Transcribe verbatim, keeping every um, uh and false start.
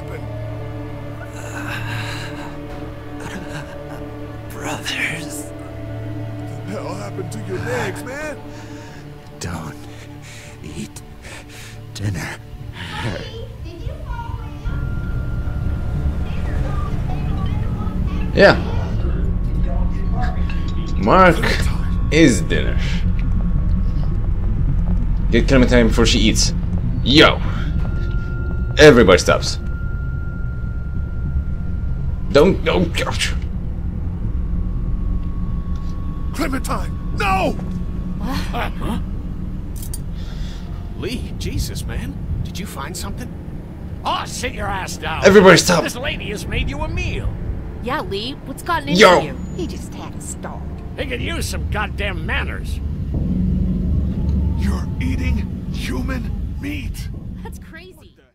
happened? Brothers. What the hell happened to your legs, man? Don't eat dinner. Yeah. Mark is dinner. Get Clementine before she eats. Yo! Everybody stops. Don't, don't, gosh. Clementine, no! Uh, huh? Lee, Jesus, man. Did you find something? Oh, sit your ass down. Everybody stop. This lady has made you a meal. Yeah, Lee, what's gotten into Yo. you? He just had a start. They could use some goddamn manners. You're eating human meat. That's crazy.